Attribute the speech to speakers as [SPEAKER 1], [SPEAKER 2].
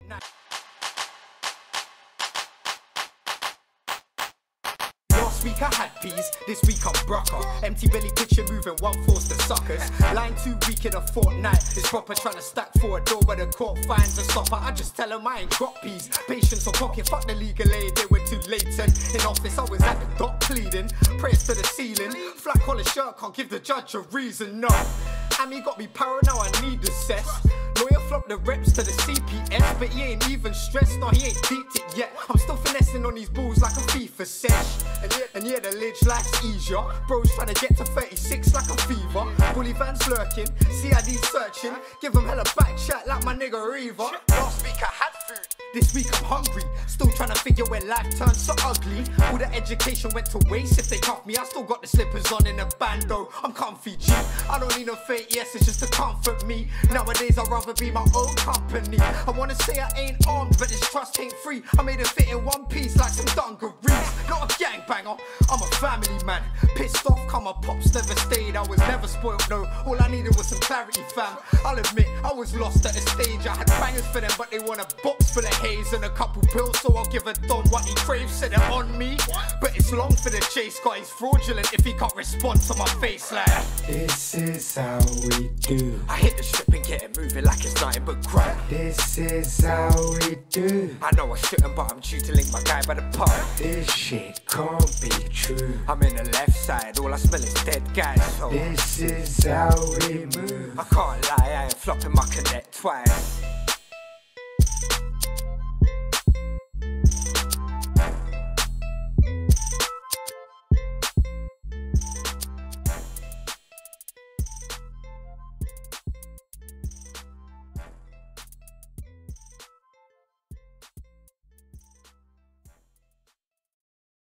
[SPEAKER 1] Last week I had peas, this week I'm brucker. Empty belly picture moving, one force the suckers. Line 2 week in a fortnight. It's proper trying to stack for a door where the court finds a stopper. I just tell them I ain't got peas. Patience or pocket, fuck the legal aid, they were too late. And in office I was at the dock pleading. Prayers to the ceiling. Flat collar shirt can't give the judge a reason, no. Amy got me paranoid, now I need the cess. Lawyer flopped the reps to the CPS, but he ain't even stressed, no, he ain't deeped it yet. I'm still finessing on these balls like a FIFA sesh. And yeah, the lidge life's easier. Bro's trying to get to 36 like a fever. Bully Van's lurking, CID searching. Give him hella back chat like my nigga Reaver. Last week I had food, this week I'm hungry. Still trying to figure where life turns so ugly. All the education went to waste. If they cuff me, I still got the slippers on in a bando. I'm comfy G, I don't need no fake yes, it's just to comfort me. Nowadays I'd rather be my own company. I wanna say I ain't armed, but this trust ain't free. I made it fit in one piece like some dungarees. Not a gangbanger, I'm a family man. Pissed off, come my pops never stayed. I was never spoiled, no, all I needed was some clarity, fam. I'll admit, I was lost at a stage. I had bangers for them, but they want a box full of haze and a couple pills, so I'll give a don what he craves. Said it on me, but it's long for the chase. Guy, he's fraudulent if he can't respond to my face like
[SPEAKER 2] this is how we do.
[SPEAKER 1] I hit the strip and get it moving like it's nothing but crap.
[SPEAKER 2] This is how we do.
[SPEAKER 1] I know I shouldn't, but I'm due to link my guy by the pub.
[SPEAKER 2] This shit can't be true.
[SPEAKER 1] I'm in the left side, all I smell is dead guys, so
[SPEAKER 2] this is how we move.
[SPEAKER 1] I can't lie, I ain't flopping my connect twice.